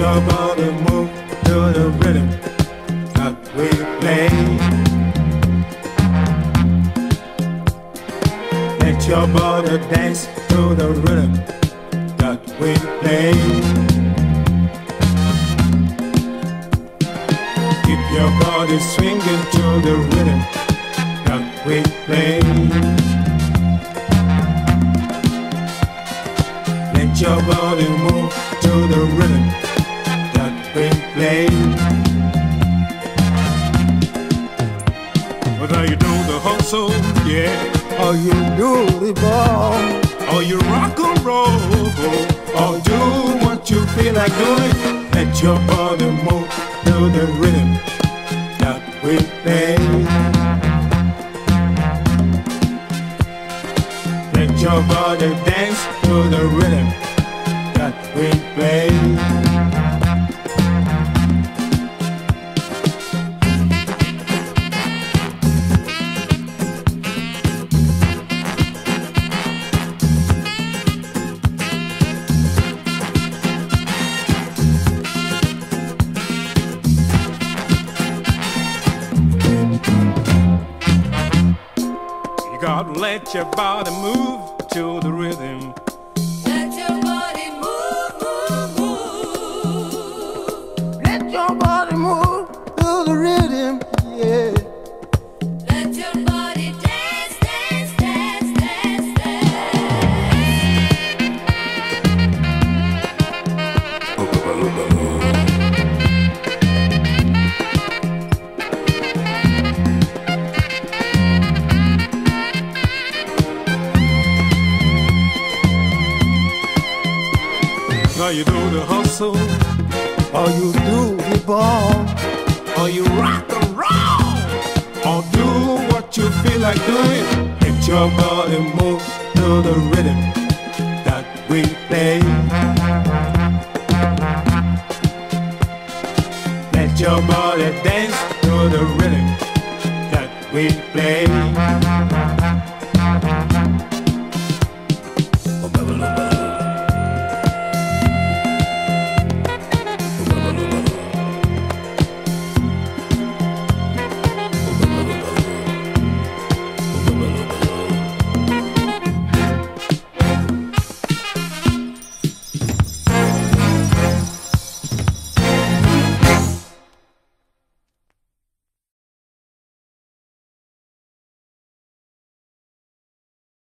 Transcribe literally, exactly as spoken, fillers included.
your body move to the rhythm that we play. Let your body dance to the rhythm that we play. Keep your body swinging to the rhythm that we play. Let your body move to the rhythm that we play. Whether you do the hustle, yeah, or you do the ball, or you rock and roll, or do what you feel like doing, let your body move to the rhythm that we play. Let your body dance to the rhythm that we play. You gotta let your body move to the rhythm. Let your body move, move, move. Let your body move to the rhythm, yeah. Let your body dance, dance, dance, dance, dance. Balu, balu. Now you do the hustle, Or you do the ball, or you rock and roll, or do what you feel like doing. Let your body move to the rhythm that we play. Let your body dance to the rhythm that we play.